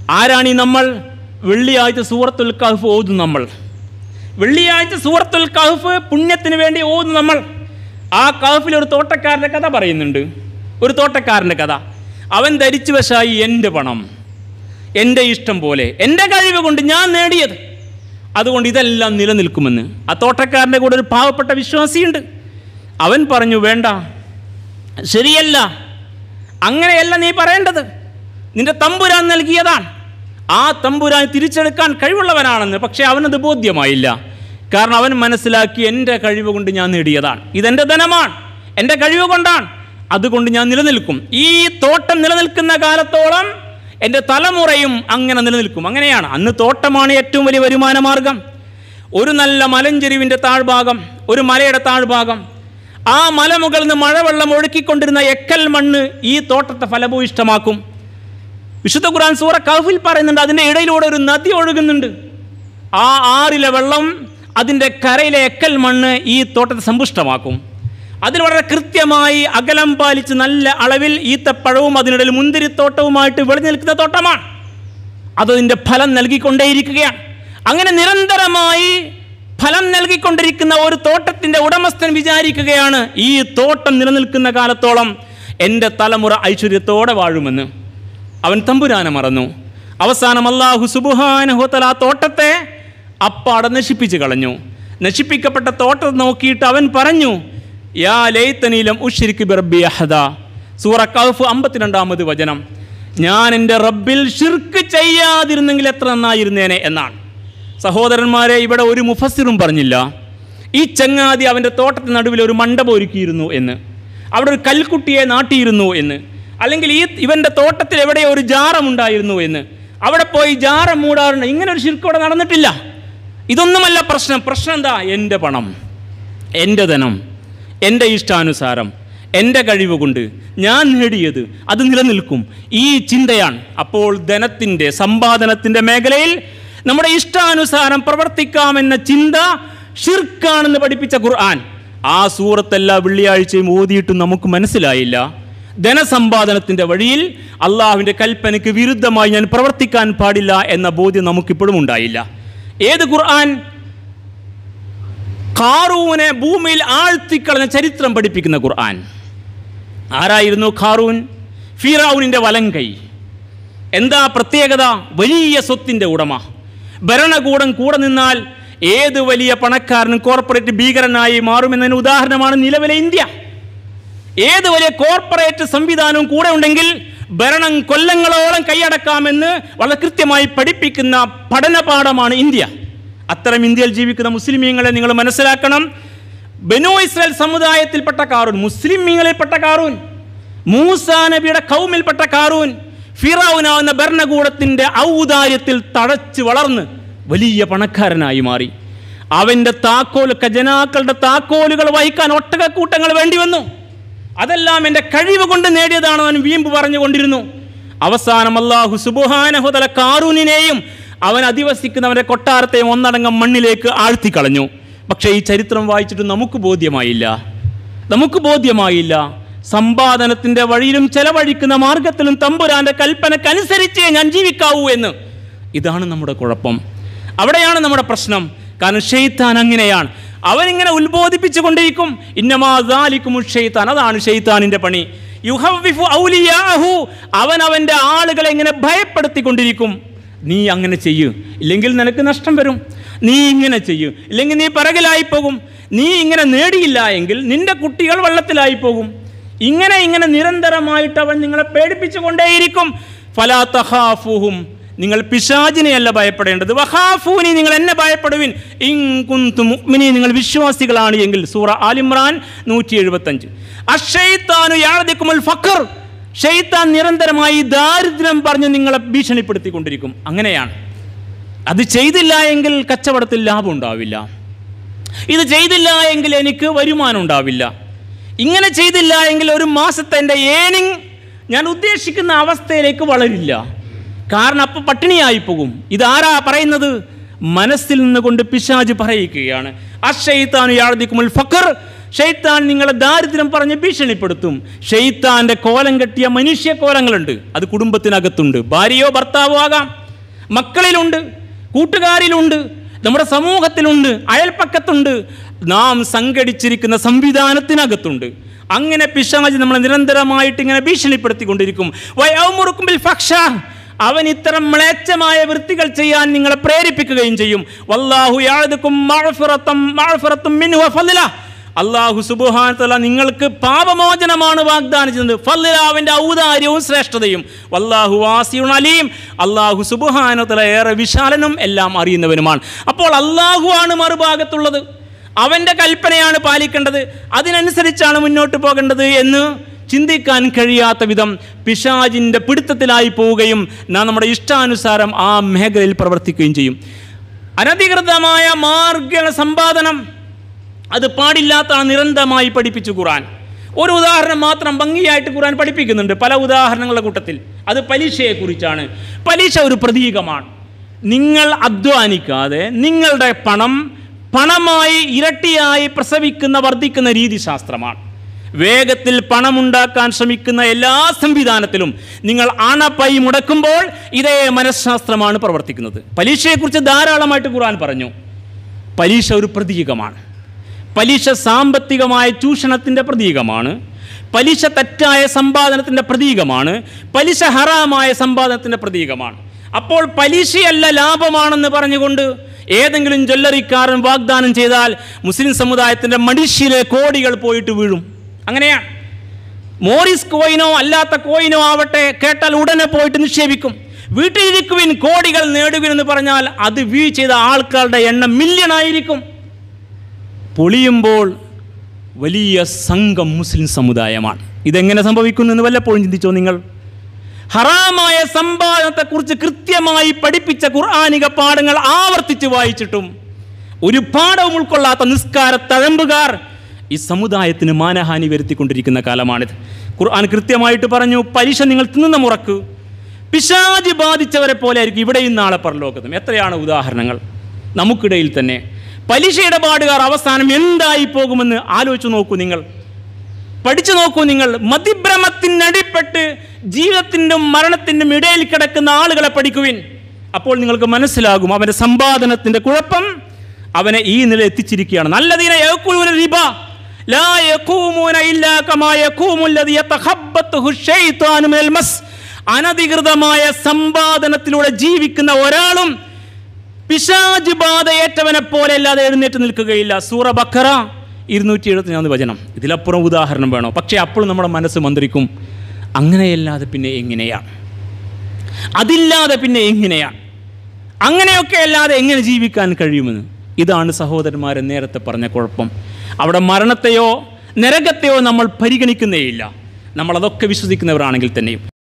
ആരാണീ നമ്മൾ? വെള്ളിയാഴ്ച സൂറത്തുൽ കഹ്ഫ് ഓതും നമ്മൾ. വെള്ളിയാഴ്ച സൂറത്തുൽ കഹ്ഫ് പുണ്യത്തിന് വേണ്ടി ഓതും നമ്മൾ. ആ കഹ്ഫിൽ ഒരു തോട്ടക്കാരൻ്റെ കഥ പറയുന്നുണ്ട്. ഒരു തോട്ടക്കാരൻ്റെ കഥ. അവൻ ധരിച്ചു വശായി എൻ്റെ പണം, എൻ്റെ ഇഷ്ടം പോലെ, എൻ്റെ കഴിവ് കൊണ്ട് ഞാൻ നേടിയത്, അതുകൊണ്ട് ഇതെല്ലാം നിലനിൽക്കുമെന്ന്. ആ തോട്ടക്കാരൻ്റെ കൂടെ ഒരു പാവപ്പെട്ട വിശ്വാസിയുണ്ട്. അവൻ പറഞ്ഞു, വേണ്ട, ശരിയല്ല, അങ്ങനെയല്ല നീ പറയേണ്ടത്. നിന്റെ തമ്പുരാൻ നൽകിയതാണ്, ആ തമ്പുരാൻ തിരിച്ചെടുക്കാൻ കഴിവുള്ളവനാണെന്ന്. പക്ഷേ അവനത് ബോധ്യമായില്ല. കാരണം അവൻ മനസ്സിലാക്കി, എൻ്റെ കഴിവ് കൊണ്ട് ഞാൻ നേടിയതാണ്, ഇതെൻ്റെ ധനമാണ്, എൻ്റെ കഴിവ് കൊണ്ടാണ്, അതുകൊണ്ട് ഞാൻ നിലനിൽക്കും. ഈ തോട്ടം നിലനിൽക്കുന്ന കാലത്തോളം എൻ്റെ തലമുറയും അങ്ങനെ നിലനിൽക്കും. അങ്ങനെയാണ്. അന്ന് തോട്ടമാണ് ഏറ്റവും വലിയ വരുമാന മാർഗം. ഒരു നല്ല മലഞ്ചെരിവിൻ്റെ താഴ്ഭാഗം, ഒരു മലയുടെ താഴ്ഭാഗം, ആ മലമുകളിൽ നിന്ന് മഴവെള്ളം ഒഴുക്കിക്കൊണ്ടിരുന്ന എക്കൽ മണ്ണ് ഈ തോട്ടത്തെ ഫലഭൂയിഷ്ടമാക്കും. വിശുദ്ധ ഖുർആൻ സൂറ കഹ്ഫിൽ പറയുന്നുണ്ട്, അതിൻ്റെ ഇടയിലൂടെ ഒരു നദി ഒഴുകുന്നുണ്ട്. ആ ആറിലെ വെള്ളം, അതിൻ്റെ കരയിലെ എക്കൽ മണ്ണ് ഈ തോട്ടത്തെ സമ്പുഷ്ടമാക്കും. അതിൽ വളരെ കൃത്യമായി അകലം പാലിച്ച് നല്ല അളവിൽ ഈത്തപ്പഴവും അതിനിടയിൽ മുന്തിരിത്തോട്ടവുമായിട്ട് വിളഞ്ഞു നിൽക്കുന്ന തോട്ടമാണ്. അതതിൻ്റെ ഫലം നൽകിക്കൊണ്ടേയിരിക്കുകയാണ്. അങ്ങനെ നിരന്തരമായി ഫലം നൽകിക്കൊണ്ടിരിക്കുന്ന ഒരു തോട്ടത്തിൻ്റെ ഉടമസ്ഥൻ വിചാരിക്കുകയാണ്, ഈ തോട്ടം നിലനിൽക്കുന്ന കാലത്തോളം എൻ്റെ തലമുറ ഐശ്വര്യത്തോടെ വാഴുമെന്ന്. അവൻ തമ്പുരാനെ മറന്നു. അവസാനം അല്ലാഹു സുബ്ഹാനഹു വ തആല ആ തോട്ടത്തെ അപ്പാടെ നശിപ്പിച്ച് കളഞ്ഞു. നശിപ്പിക്കപ്പെട്ട തോട്ടം നോക്കിയിട്ട് അവൻ പറഞ്ഞു, യാ ലൈതനി ലം ഉശ്രിക് ബിറബ്ബി അഹദാ. സൂറ കഹ്ഫ് 52-ാമത് വചനം. ഞാൻ എൻ്റെ റബ്ബിൽ ശിർക്ക് ചെയ്യാതിരുന്നെങ്കിൽ എത്ര നന്നായിരുന്നേനെ എന്നാണ്. സഹോദരന്മാരെ, ഇവിടെ ഒരു മുഫസ്സിറും പറഞ്ഞില്ല ഈ ചങ്ങാതി അവൻ്റെ തോട്ടത്തിന് നടുവിൽ ഒരു മണ്ഡപം ഒരുക്കിയിരുന്നു എന്ന്, അവിടെ ഒരു കൽക്കുട്ടിയെ നാട്ടിയിരുന്നു എന്ന്, അല്ലെങ്കിൽ ഇവൻ്റെ തോട്ടത്തിൽ എവിടെ ഒരു ജാറമുണ്ടായിരുന്നു എന്ന്, അവിടെ പോയി ജാറം മൂടാറുണ്ട്. ഇങ്ങനെ ഒരു ശിർക്ക് അവിടെ നടന്നിട്ടില്ല. ഇതൊന്നുമല്ല പ്രശ്നം. പ്രശ്നം എന്താ? എൻ്റെ പണം, എൻ്റെ ധനം, എൻ്റെ ഇഷ്ടാനുസാരം, എൻ്റെ കഴിവ് കൊണ്ട് ഞാൻ നേടിയത്, അത് നിലനിൽക്കും, ഈ ചിന്തയാണ്. അപ്പോൾ ധനത്തിൻ്റെ, സമ്പാദനത്തിൻ്റെ മേഖലയിൽ നമ്മുടെ ഇഷ്ടാനുസാരം പ്രവർത്തിക്കാമെന്ന ചിന്ത ശിർക്കാണെന്ന് പഠിപ്പിച്ച ഖുർആൻ ആ സൂറത്തെല്ലാ വെള്ളിയാഴ്ചയും ഓതിയിട്ടും നമുക്ക് മനസ്സിലായില്ല. ധനസമ്പാദനത്തിൻ്റെ വഴിയിൽ അള്ളാഹുവിൻ്റെ കൽപ്പനയ്ക്ക് വിരുദ്ധമായി ഞാൻ പ്രവർത്തിക്കാൻ പാടില്ല എന്ന ബോധ്യം നമുക്കിപ്പോഴും ഉണ്ടായില്ല. ഏത് ഖുർആൻ? ഖാറൂനെ ഭൂമിയിൽ ആഴ്ത്തിക്കളഞ്ഞ ചരിത്രം പഠിപ്പിക്കുന്ന ഖുർആൻ. ആരായിരുന്നു ഖാറൂൻ? ഫിറഔനിൻ്റെ വലങ്കൈ. എന്താ പ്രത്യേകത? വലിയ സ്വത്തിൻ്റെ ഉടമ. ഭരണകൂടം കൂടെ നിന്നാൽ ഏത് വലിയ പണക്കാരനും കോർപ്പറേറ്റ് ഭീകരനായി മാറുമെന്നതിന് ഉദാഹരണമാണ് നിലവിലെ ഇന്ത്യ. ഏത് വലിയ കോർപ്പറേറ്റ് സംവിധാനവും കൂടെ ഉണ്ടെങ്കിൽ ഭരണം കൊല്ലങ്ങളോളം കൈയടക്കാമെന്ന് വളരെ കൃത്യമായി പഠിപ്പിക്കുന്ന പഠനപാഠമാണ് ഇന്ത്യ. അത്തരം ഇന്ത്യയിൽ ജീവിക്കുന്ന മുസ്ലിമീങ്ങളെ നിങ്ങൾ മനസ്സിലാക്കണം. ബനൂ ഇസ്രായേൽ സമുദായത്തിൽപ്പെട്ട ഖാറൂൻ, മുസ്ലിമീങ്ങളിൽപ്പെട്ട ഖാറൂൻ, മൂസാ നബിയുടെ ഖൗമിൽപ്പെട്ട ഖാറൂൻ, ഫിറഔനാവുന്ന ഭരണകൂടത്തിൻ്റെ ഔദാര്യത്തിൽ തഴച്ച് വളർന്ന് വലിയ പണക്കാരനായി മാറി. അവൻ്റെ ഖജനാക്കളുടെ താക്കോലുകൾ വഹിക്കാൻ ഒട്ടകക്കൂട്ടങ്ങൾ വേണ്ടി വന്നു. അതെല്ലാം എൻ്റെ കഴിവ് കൊണ്ട് നേടിയതാണ് അവൻ വീമ്പ് പറഞ്ഞുകൊണ്ടിരുന്നു. അവസാനം അല്ലാഹു സുബ്ഹാനഹു വ തആല ഖാറൂനിനെയും അവൻ അധിവസിക്കുന്നവൻ്റെ കൊട്ടാരത്തെയും ഒന്നടങ്കം മണ്ണിലേക്ക് ആഴ്ത്തിക്കളഞ്ഞു. പക്ഷേ ഈ ചരിത്രം വായിച്ചിട്ട് നമുക്ക് ബോധ്യമായില്ല. സമ്പാദനത്തിൻ്റെ വഴിയിലും ചെലവഴിക്കുന്ന മാർഗത്തിലും തമ്പുരാൻ്റെ കൽപ്പനക്കനുസരിച്ചേ ഞാൻ ജീവിക്കാവൂ എന്ന്. ഇതാണ് നമ്മുടെ കുഴപ്പം. അവിടെയാണ് നമ്മുടെ പ്രശ്നം. കാരണം ശൈത്താൻ അങ്ങനെയാണ്. അവനിങ്ങനെ ഉത്ബോധിപ്പിച്ചു കൊണ്ടിരിക്കും. ഇന്നമാ ദാലികുമു ശൈത്താൻ, അതാണ് ശൈത്താനിൻ്റെ പണി. യുഹവ്വിഫു ഔലിയാഹു, അവൻ്റെ ആളുകളെ ഇങ്ങനെ ഭയപ്പെടുത്തിക്കൊണ്ടിരിക്കും. നീ അങ്ങനെ ചെയ്യൂ, ഇല്ലെങ്കിൽ നിനക്ക് നഷ്ടം വരും. നീ ഇങ്ങനെ ചെയ്യൂ, ഇല്ലെങ്കിൽ നീ പിറകിലായി പോകും. നീ ഇങ്ങനെ നേടിയില്ല എങ്കിൽ നിന്റെ കുട്ടികൾ വെള്ളത്തിലായി പോകും. ഇങ്ങനെ നിരന്തരമായിട്ട് അവൻ നിങ്ങളെ പേടിപ്പിച്ചു കൊണ്ടേയിരിക്കും. ഫലാ തഖാഫൂഹും, നിങ്ങൾ പിശാചിനെയല്ല ഭയപ്പെടേണ്ടത്. വഖാഫൂനി, നിങ്ങൾ എന്നെ ഭയപ്പെടുവിൻ. ഇൻ കുന്തും മുഅ്മിനീൻ, നിങ്ങൾ വിശ്വാസികളാണ് എങ്കിൽ. സൂറ ആൽ ഇംറാൻ 175. അശ്ശൈത്താനു യഅദികുമുൽ ഫഖർ, ശൈത്താൻ നിരന്തരമായി ദാരിദ്ര്യം പറഞ്ഞ് നിങ്ങളെ ഭീഷണിപ്പെടുത്തിക്കൊണ്ടിരിക്കും. അങ്ങനെയാണ്. അത് ചെയ്തില്ല എങ്കിൽ കച്ചവടത്തിൽ ലാഭം ഉണ്ടാവില്ല, ഇത് ചെയ്തില്ല എങ്കിൽ എനിക്ക് വരുമാനം ഉണ്ടാവില്ല, ഇങ്ങനെ ചെയ്തില്ല എങ്കിൽ ഒരു മാസത്തെ എൻ്റെ ഏണിങ് ഞാൻ ഉദ്ദേശിക്കുന്ന അവസ്ഥയിലേക്ക് വളരില്ല, കാരണം അപ്പോൾ പട്ടിണിയായി പോകും. ഇതാരാ പറയുന്നത്? മനസ്സിൽ നിന്നുകൊണ്ട് പിശാച് പറയിക്കുകയാണ്. അശ്ശൈത്താനു യഅദികുമുൽ ഫഖർ, ഷെയ്ത്താൻ നിങ്ങളെ ദാരിദ്ര്യം പറഞ്ഞ് ഭീഷണിപ്പെടുത്തും. ഷെയ്ത്താൻ്റെ കോലം കെട്ടിയ മനുഷ്യ കോലങ്ങളുണ്ട്, അത് കുടുംബത്തിനകത്തുണ്ട്. ഭാര്യയോ ഭർത്താവോ ആകാം, മക്കളിലുണ്ട്, കൂട്ടുകാരിലുണ്ട്, നമ്മുടെ സമൂഹത്തിലുണ്ട്, അയൽപ്പക്കത്തുണ്ട്, നാം സംഘടിച്ചിരിക്കുന്ന സംവിധാനത്തിനകത്തുണ്ട്. അങ്ങനെ പിശാച് നമ്മളെ നിരന്തരമായിട്ട് ഇങ്ങനെ ഭീഷണിപ്പെടുത്തിക്കൊണ്ടിരിക്കും. വയഅ്മുറുക്കും ബിൽ ഫഹ്ശാ, അവൻ ഇത്തരം മ്ലേച്ഛമായ വൃത്തികൾ ചെയ്യാൻ നിങ്ങളെ പ്രേരിപ്പിക്കുകയും ചെയ്യും. വല്ലാഹു യഅദുകും മഗ്ഫിറത്തും മിൻഹു വഫളല, അല്ലാഹു സുബ്ഹാനഹു വ തആല നിങ്ങൾക്ക് പാപമോചനമാണ് വാഗ്ദാനം ചെയ്യുന്നത്. ഫളല, അവൻ്റെ ഔദാര്യവും ശ്രേഷ്ഠതയും. വല്ലാഹു വാസിഉൻ അലീം, അല്ലാഹു സുബ്ഹാനഹു വ തആല ഏറെ വിശാലനും എല്ലാം അറിയുന്നവനുമാണ്. അപ്പോൾ അല്ലാഹു ആണ് മറുഭാഗത്തുള്ളത്, അവൻ്റെ കൽപ്പനയാണ് പാലിക്കേണ്ടത്, അതിനനുസരിച്ചാണ് മുന്നോട്ട് പോകേണ്ടത് എന്ന് ചിന്തിക്കാൻ കഴിയാത്ത വിധം പിശാചിൻ്റെ പിടുത്തത്തിലായി പോവുകയും നാം നമ്മുടെ ഇഷ്ടാനുസാരം ആ മേഖലയിൽ പ്രവർത്തിക്കുകയും ചെയ്യും. അനധികൃതമായ മാർഗ സമ്പാദനം അത് പാടില്ലാത്ത നിരന്തരമായി പഠിപ്പിച്ചു ഖുർആൻ. ഒരു ഉദാഹരണം മാത്രം ഭംഗിയായിട്ട് ഖുർആൻ പഠിപ്പിക്കുന്നുണ്ട് പല ഉദാഹരണങ്ങളുടെ കൂട്ടത്തിൽ. അത് പലിശയെക്കുറിച്ചാണ്. പലിശ ഒരു പ്രതീകമാണ്. നിങ്ങൾ അധ്വാനിക്കാതെ നിങ്ങളുടെ പണമായി ഇരട്ടിയായി പ്രസവിക്കുന്ന വർദ്ധിക്കുന്ന രീതിശാസ്ത്രമാണ്. വേഗത്തിൽ പണമുണ്ടാക്കാൻ ശ്രമിക്കുന്ന എല്ലാ സംവിധാനത്തിലും നിങ്ങൾ അണപ്പൈ മുടക്കുമ്പോൾ ഇതേ മനഃശാസ്ത്രമാണ് പ്രവർത്തിക്കുന്നത്. പലിശയെക്കുറിച്ച് ധാരാളമായിട്ട് ഖുർആൻ പറഞ്ഞു. പലിശ ഒരു പ്രതീകമാണ്. പലിശ സാമ്പത്തികമായ ചൂഷണത്തിൻ്റെ പ്രതീകമാണ്. പലിശ തെറ്റായ സമ്പാദനത്തിൻ്റെ പ്രതീകമാണ്. പലിശ ഹറാമായ സമ്പാദനത്തിൻ്റെ പ്രതീകമാണ്. അപ്പോൾ പലിശയല്ല ലാഭമാണെന്ന് പറഞ്ഞുകൊണ്ട് ഏതെങ്കിലും ജ്വല്ലറിക്കാരൻ വാഗ്ദാനം ചെയ്താൽ മുസ്ലിം സമുദായത്തിൻ്റെ മടിശിലെ കോടികൾ പോയിട്ട് വീഴും. അങ്ങനെയാണ്. മോറിസ് കോയിനോ അല്ലാത്ത കോയിനോ ആവട്ടെ, കേട്ടാൽ ഉടനെ പോയിട്ട് നിക്ഷേപിക്കും. വീട്ടിലിരിക്കുവിൻ കോടികൾ നേടുവിനെന്ന് പറഞ്ഞാൽ അത് ചെയ്ത ആൾക്കാരുടെ എണ്ണം മില്യണായിരിക്കും. പൊളിയുമ്പോൾ വലിയ സംഘം മുസ്ലിം സമുദായമാണ്. ഇതെങ്ങനെ സംഭവിക്കുന്നു എന്ന് വല്ലപ്പോഴും ചിന്തിച്ചോ നിങ്ങൾ? ഹറാമായ സമ്പാദനത്തെക്കുറിച്ച് കൃത്യമായി പഠിപ്പിച്ച ഖുർആനിക പാഠങ്ങൾ ആവർത്തിച്ച് വായിച്ചിട്ടും ഒരു പാഠവും ഉൾക്കൊള്ളാത്ത നിസ്കാര തഴമ്പുകാർ ഈ സമുദായത്തിന് മാനഹാനി വരുത്തിക്കൊണ്ടിരിക്കുന്ന കാലമാണിത്. ഖുർആൻ കൃത്യമായിട്ട് പറഞ്ഞു, പലിശ നിങ്ങൾ തിന്നുന്ന മുറക്ക് പിശാച് ബാധിച്ചവരെ പോലെ ആയിരിക്കും ഇവിടെയും നാളെ പരലോകത്തും. എത്രയാണ് ഉദാഹരണങ്ങൾ നമുക്കിടയിൽ തന്നെ. പലിശ ഇടപാടുകാർ അവസാനം എന്തായി പോകുമെന്ന് ആലോചിച്ച് നോക്കൂ നിങ്ങൾ, പഠിച്ചു നോക്കൂ നിങ്ങൾ. മതിഭ്രമത്തിനടിപ്പെട്ട് ജീവിതത്തിൻ്റെ മരണത്തിൻ്റെ ഇടയിൽ കിടക്കുന്ന ആളുകളെ പഠിക്കുവിൻ. അപ്പോൾ നിങ്ങൾക്ക് മനസ്സിലാകും അവൻ്റെ സമ്പാദനത്തിൻ്റെ കുഴപ്പം അവനെ ഈ നില എത്തിച്ചിരിക്കുകയാണ്. നല്ലതിനെ യഅ്കുലൂന റിബ ലാ യഖൂമൂന ഇല്ലാ കമാ യഖൂമുൽ ലദീ യതഖബ്ബത്തുഹു ശൈത്വാനു മിനൽ മസ്. അനധികൃതമായ സമ്പാദനത്തിലൂടെ ജീവിക്കുന്ന ഒരാളും പിശാച് ബാധയേറ്റവനെ പോലെ അല്ലാതെ എഴുന്നേറ്റ് നിൽക്കുകയില്ല. സൂറ ബഖറ 274 വചനം. ഇതിലപ്പുറം ഉദാഹരണം വേണോ? പക്ഷേ അപ്പോൾ നമ്മുടെ മനസ്സ് മന്ത്രിക്കും, അങ്ങനെയല്ലാതെ പിന്നെ എങ്ങനെയാണ്? അതില്ലാതെ പിന്നെ എങ്ങനെയാണ്? അങ്ങനെയൊക്കെ അല്ലാതെ എങ്ങനെ ജീവിക്കാൻ കഴിയുമെന്ന്. ഇതാണ് സഹോദരന്മാരെ നേരത്തെ പറഞ്ഞ കുഴപ്പം. അവിടെ മരണത്തെയോ നരകത്തെയോ നമ്മൾ പരിഗണിക്കുന്നേയില്ല, നമ്മളതൊക്കെ വിശ്വസിക്കുന്നവരാണെങ്കിൽ തന്നെയും.